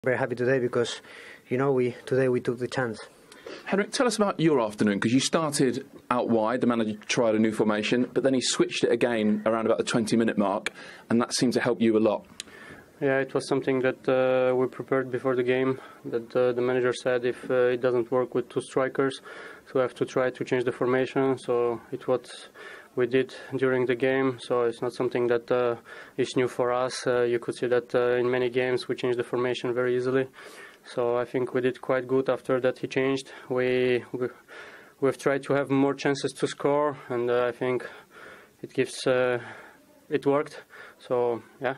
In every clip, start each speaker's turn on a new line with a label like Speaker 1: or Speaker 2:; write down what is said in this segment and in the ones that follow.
Speaker 1: Very happy today because, today we took the chance.
Speaker 2: Henrik, tell us about your afternoon, because you started out wide, the manager tried a new formation, but then he switched it again around about the 20-minute mark, and that seemed to help you a lot.
Speaker 3: Yeah, it was something that we prepared before the game, that the manager said if it doesn't work with two strikers, so we have to try to change the formation, so it's what we did during the game, so it's not something that is new for us. You could see that in many games we changed the formation very easily. So I think we did quite good after that he changed. We've tried to have more chances to score, and I think it worked. So yeah.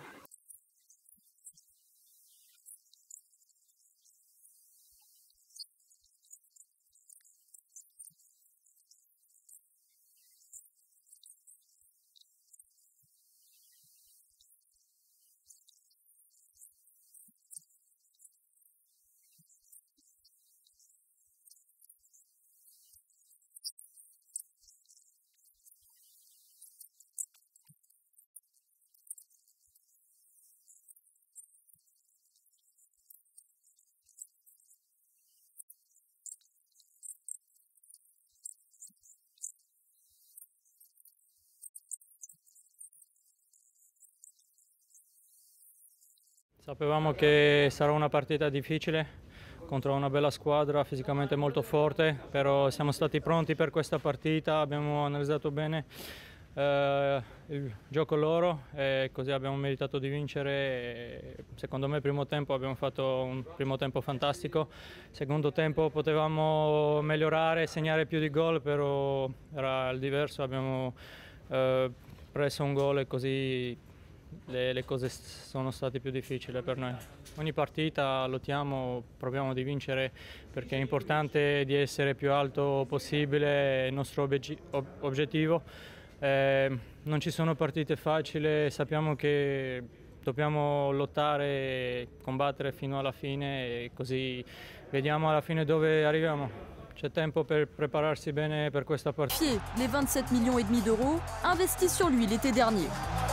Speaker 4: Sapevamo che sarà una partita difficile contro una bella squadra, fisicamente molto forte, però siamo stati pronti per questa partita, abbiamo analizzato bene il gioco loro e così abbiamo meritato di vincere. Secondo me primo tempo abbiamo fatto un primo tempo fantastico, secondo tempo potevamo migliorare, segnare più di gol, però era il diverso, abbiamo preso un gol e così le cose sono state più difficili per noi. Ogni partita lottiamo, proviamo di vincere perché è importante di essere più alto possibile, è il nostro obiettivo. Non ci sono partite facili, sappiamo che dobbiamo lottare e combattere fino alla fine e così vediamo alla fine dove arriviamo. C'è tempo per prepararsi bene per questa partita.
Speaker 5: Les 27,5 millions d'euros investis sur lui l'été dernier.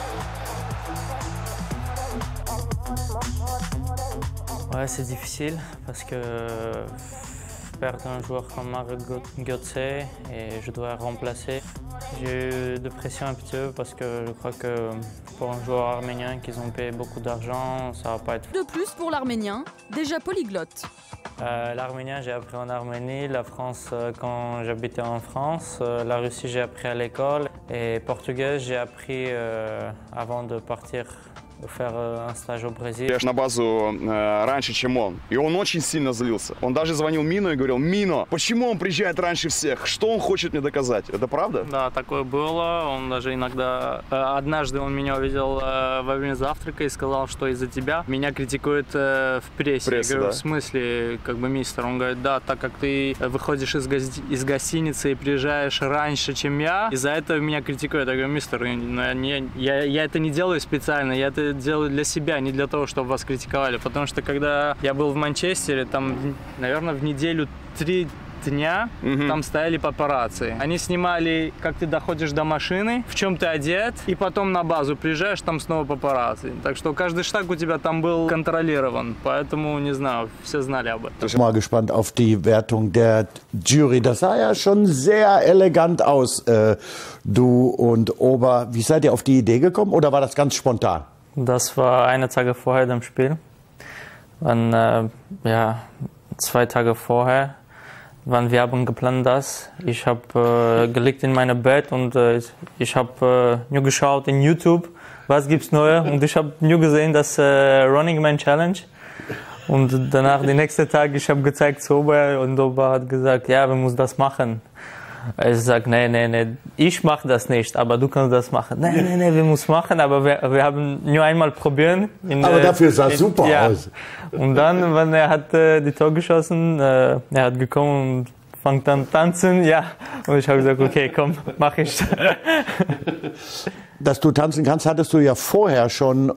Speaker 6: Ouais, c'est difficile parce que perdre un joueur comme Marek Götze et je dois remplacer. J'ai eu de pression un petit peu parce que je crois que pour un joueur arménien qu'ils ont payé beaucoup d'argent, ça va pas être...
Speaker 5: De plus pour l'Arménien, déjà polyglotte.
Speaker 6: L'arménien, j'ai appris en Arménie, la France quand j'habitais en France, la Russie, j'ai appris à l'école et portugais, j'ai appris avant de partir faire un stage au Brésil.
Speaker 7: Я на базу раньше, чем он. И он очень сильно злился. Он даже звонил Мино и говорил: Мино, почему он приезжает раньше всех? Что он хочет мне доказать? Это правда?
Speaker 3: Да, такое было. Он даже иногда... Однажды он меня увидел во время завтрака и сказал, что из-за тебя меня критикуют в прессе. Я говорю,
Speaker 7: да?
Speaker 3: В смысле, как бы, мистер? Он говорит, да, так как ты выходишь из гостиницы и приезжаешь раньше, чем я, из-за этого меня критикуют. Я говорю, мистер, я это не делаю специально, я это делаю для себя, не для того, чтобы вас критиковали. Потому что когда я был в Манчестере, там, наверное, в неделю 3 дня там стояли папарацци. Они снимали, как ты доходишь до машины, в чем ты одет, и потом на базу приезжаешь, там снова папарацци. Так что каждый шаг у тебя там был контролирован, поэтому, не знаю, все знали об этом.
Speaker 8: Ich bin mal gespannt auf die Wertung der Jury. Das sah ja schon sehr elegant aus, du und Ober. Wie seid ihr auf die Idee gekommen oder war das ganz spontan?
Speaker 6: Das war eine Tage vorher dem Spiel. Dann, ja, 2 Tage vorher. Wir haben geplant das. Ich habe gelegt in meinem Bett und ich habe nur geschaut in YouTube, was gibt's Neues. Und ich habe nur gesehen, das Running Man Challenge. Und danach, den nächsten Tag, ich habe gezeigt zu Ober und Ober hat gesagt, ja, wir müssen das machen. Ich sage, nee, ich mache das nicht, aber du kannst das machen. Nee, wir müssen machen, aber wir haben nur einmal probieren.
Speaker 8: Aber dafür sah es super aus.
Speaker 6: Und dann, wenn er hat die Tor geschossen, er hat gekommen und fängt an tanzen, ja. Und ich habe gesagt, okay, komm, mach ich.
Speaker 8: Dass du tanzen kannst, hattest du ja vorher schon